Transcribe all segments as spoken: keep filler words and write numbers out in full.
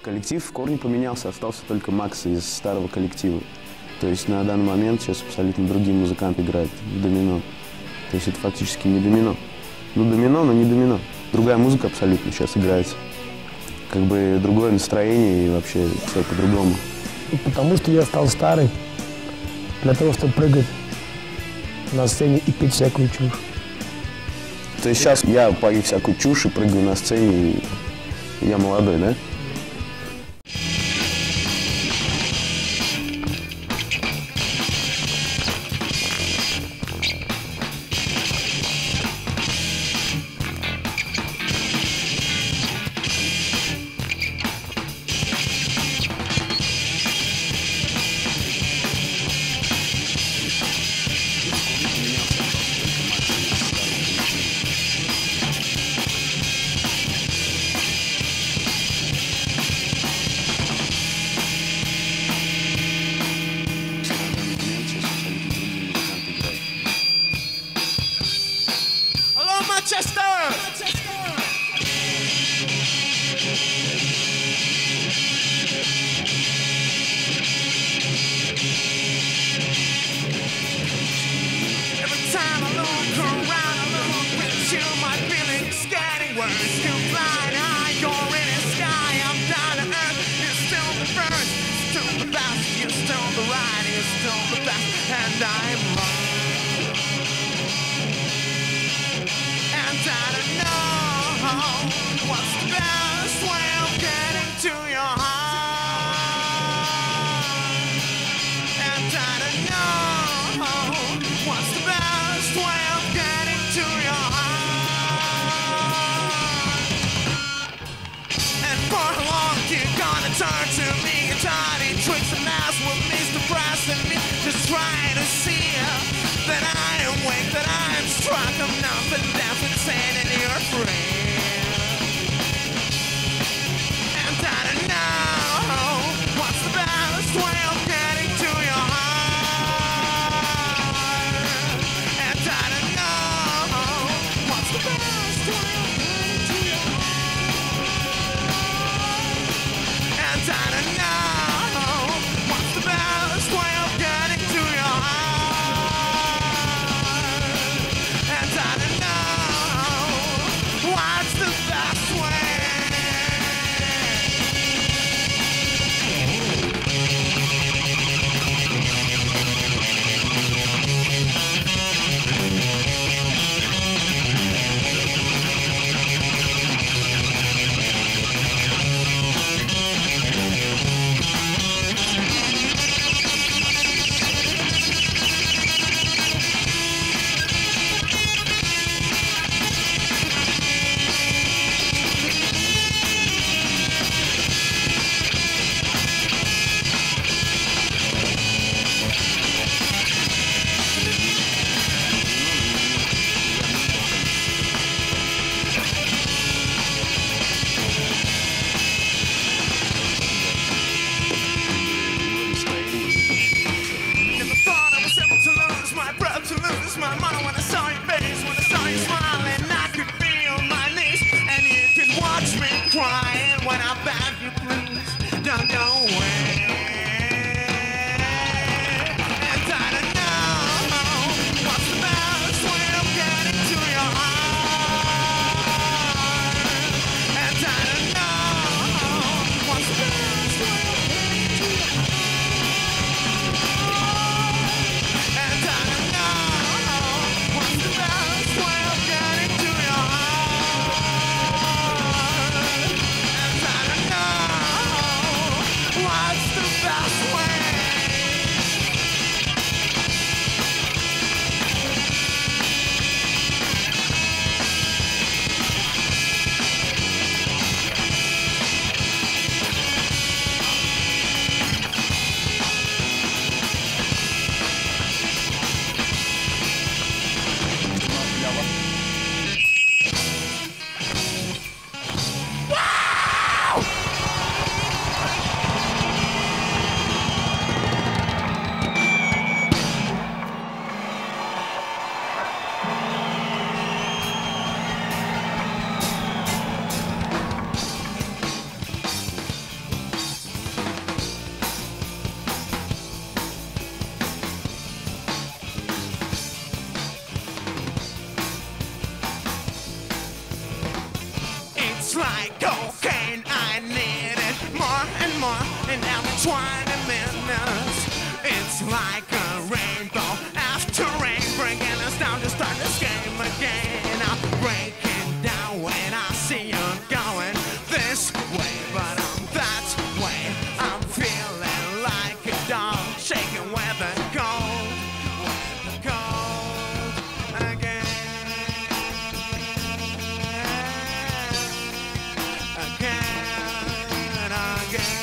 Коллектив в корне поменялся, остался только Макс из старого коллектива. То есть на данный момент сейчас абсолютно другие музыканты играют в домино. То есть это фактически не домино. Ну, домино, но не домино. Другая музыка абсолютно сейчас играется. Как бы другое настроение и вообще все по-другому. Потому что я стал старый для того, чтобы прыгать на сцене и петь всякую чушь. То есть сейчас я пою всякую чушь и прыгаю на сцене, и я молодой, да? Manchester! Every time I look around, I look at you, my feelings getting worse. Too blind, high, you're in the sky. I'm down to earth, you're still the first, still the best, you're still the right, you're still the best, and I'm wrong. And I don't know what's the best way of getting to your heart. And I don't know what's the best way of getting to your heart. And for how long you gonna turn to me? Your tiny tricks and lies with Mister Price and me, just trying to see that I am weak, that I am struck. I'm nothing deaf, insane, and you're free. And I don't know what's the best way of getting to your heart. And I don't know what's the best way of getting to your heart. And I don't know what's the best way of getting to your heart. And I don't know why. like cocaine, I need it more and more in every twenty minutes. It's like a rainbow after rain, bringing us down to start this game again. I'm breaking down when I see you going this way, but I'm that way. I'm feeling like a dog shaking with the cold, with the cold again, again, again.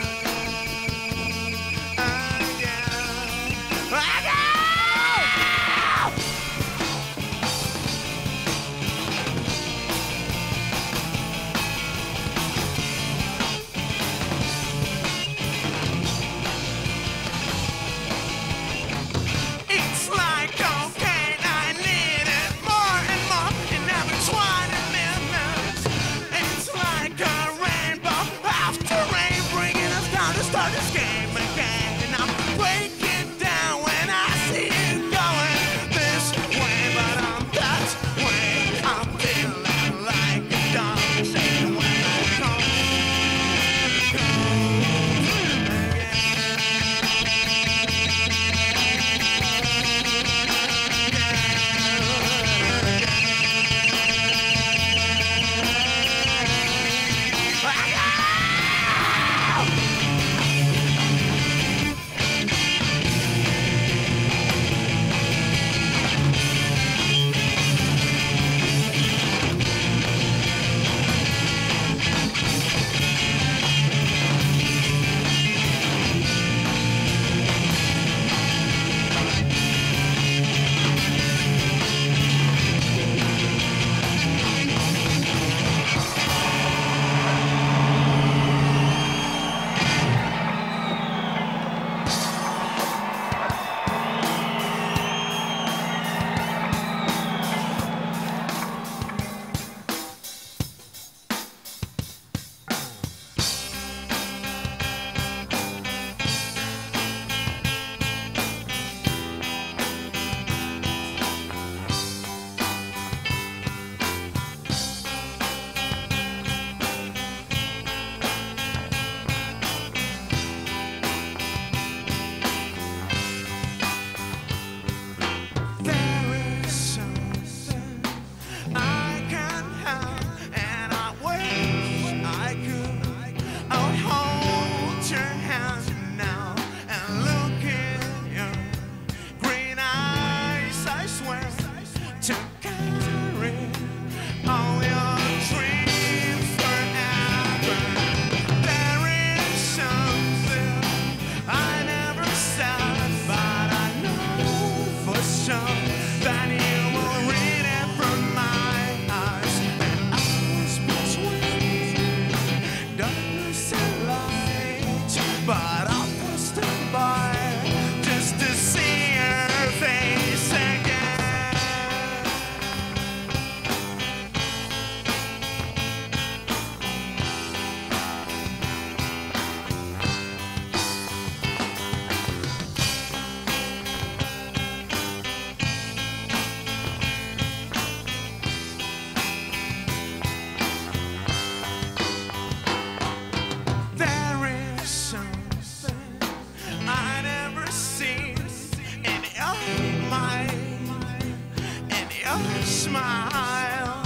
Smile,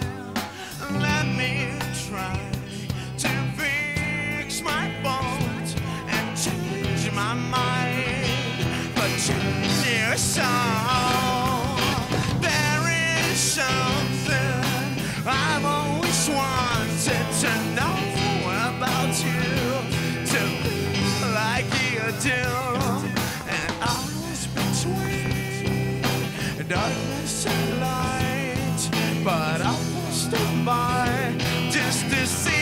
let me try to fix my bones and change my mind, but change your soul. There is something I've always wanted to know about you, to be like you do, and I was between darkness and light, but I stood by just to see